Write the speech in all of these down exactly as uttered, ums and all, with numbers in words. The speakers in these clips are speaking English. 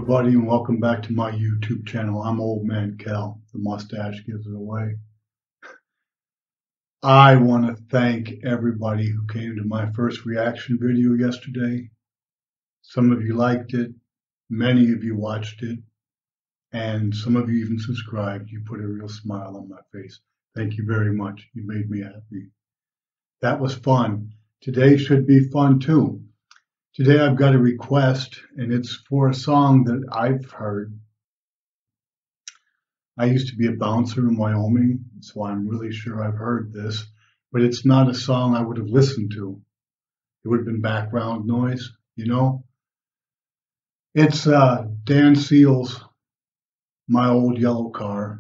everybody, and welcome back to my YouTube channel. I'm Old Man Kell. The mustache gives it away. I want to thank everybody who came to my first reaction video yesterday. Some of you liked it, many of you watched it, and some of you even subscribed. You put a real smile on my face. Thank you very much. You made me happy. That was fun. Today should be fun too. Today I've got a request, and it's for a song that I've heard. I used to be a bouncer in Wyoming, so I'm really sure I've heard this, but it's not a song I would have listened to. It would have been background noise, you know? It's uh, Dan Seal's My Old Yellow Car,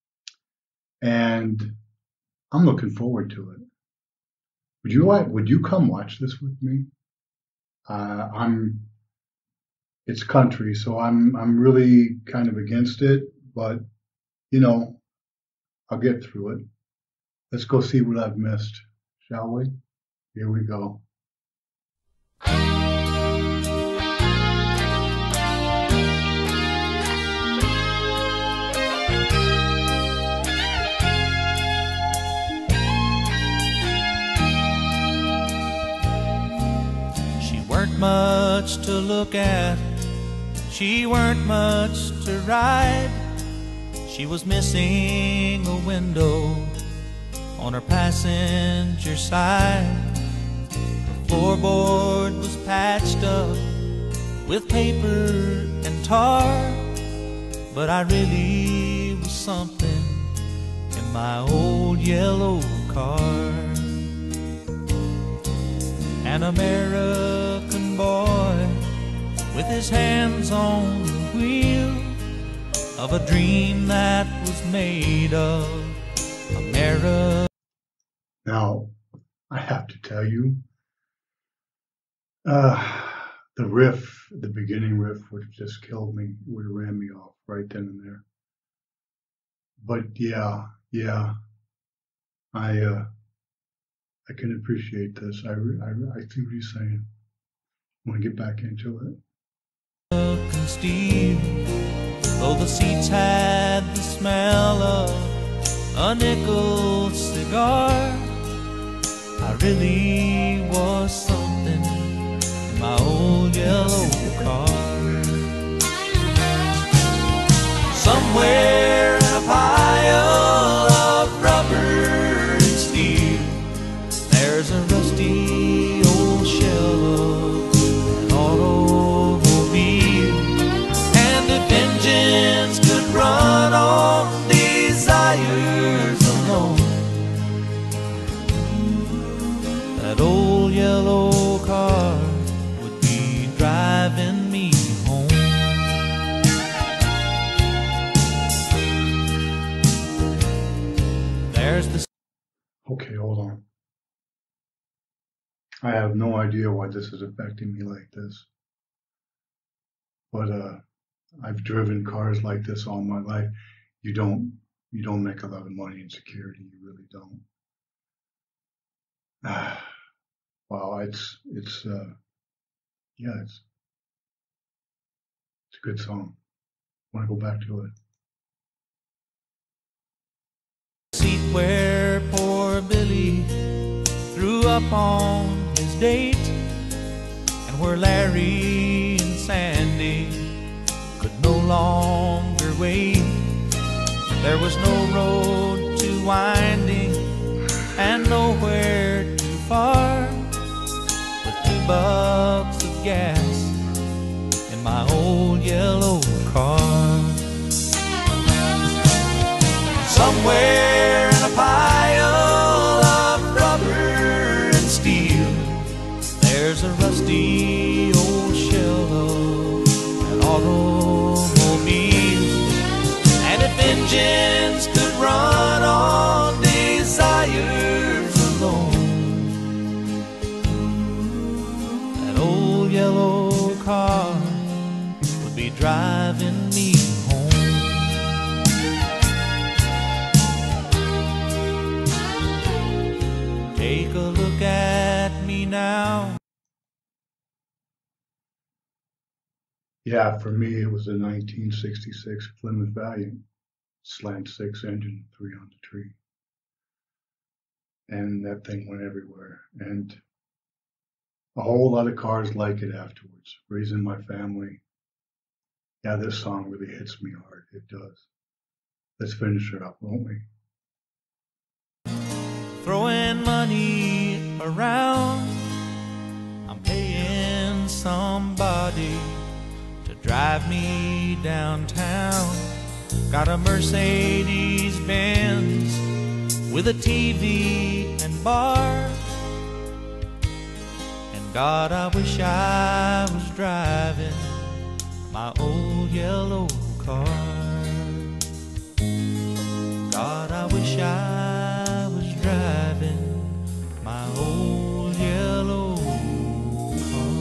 and I'm looking forward to it. Would you like, would you come watch this with me? Uh, I'm, it's country, so I'm, I'm really kind of against it, but you know, I'll get through it. Let's go see what I've missed, shall we? Here we go. Weren't much to look at, she weren't much to ride. She was missing a window on her passenger side. The floorboard was patched up with paper and tar, but I really was something in my old yellow car. An American boy with his hands on the wheel of a dream that was made of America. Now, I have to tell you, uh, the riff, the beginning riff would have just killed me. It would have ran me off right then and there. But yeah, yeah, I, uh, I can appreciate this. I, I, I see what you're saying. I want to get back into it. Steel, though the seats had the smell of a nickel cigar, I really was something in my old yellow car. Somewhere in a pile of rubber and steel, there's a rusty old shell of an automobile, and if engines could run on desires alone, that old yellow car would be driving me home. There's the Okay, hold on. I have no idea why this is affecting me like this. But uh, I've driven cars like this all my life. You don't, you don't make a lot of money in security. You really don't. Ah, wow, it's, it's, uh, yeah, it's, it's a good song. I want to go back to it. Seat where poor Billy threw up on his date, and where Larry and Sandy could no longer wait. There was no road too winding and nowhere too far, with two bucks of gas in my old yellow car. Somewhere in a pile of rubber and steel, there's a rusty old shell of an automobile, and if engines could run on desires alone, that old yellow car would be driving me home. Take a look at me now. Yeah, for me, it was a nineteen sixty-six Plymouth Valiant, slant six engine, three on the tree. And that thing went everywhere. And a whole lot of cars like it afterwards. Raising my family. Yeah, this song really hits me hard. It does. Let's finish it up, won't we? Throwing money around, I'm paying somebody to drive me downtown. Got a Mercedes Benz with a T V and bar. And God, I wish I was driving my old yellow car. God, I wish I was driving my old yellow car.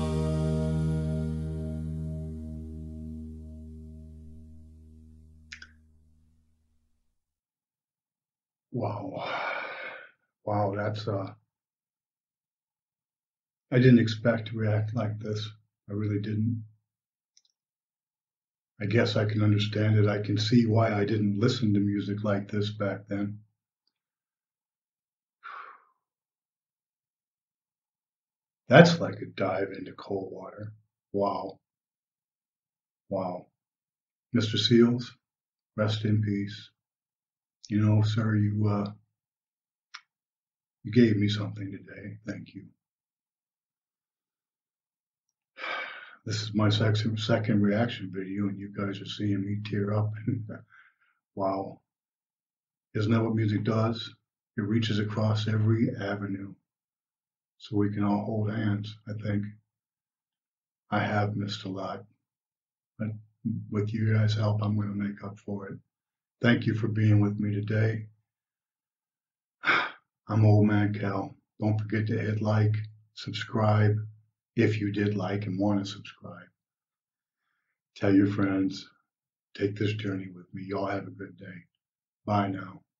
Wow. Wow, that's uh I didn't expect to react like this. I really didn't. I guess I can understand it. I can see why I didn't listen to music like this back then. That's like a dive into cold water. Wow. Wow. Mister Seals, rest in peace. You know, sir, you uh you gave me something today. Thank you. This is my second second reaction video, and you guys are seeing me tear up. Wow. Isn't that what music does? It reaches across every avenue. So we can all hold hands, I think. I have missed a lot, but with you guys' help, I'm going to make up for it. Thank you for being with me today. I'm Old Man Kell. Don't forget to hit like, subscribe, if you did like and want to subscribe. Tell your friends. Take this journey with me. Y'all have a good day. Bye now.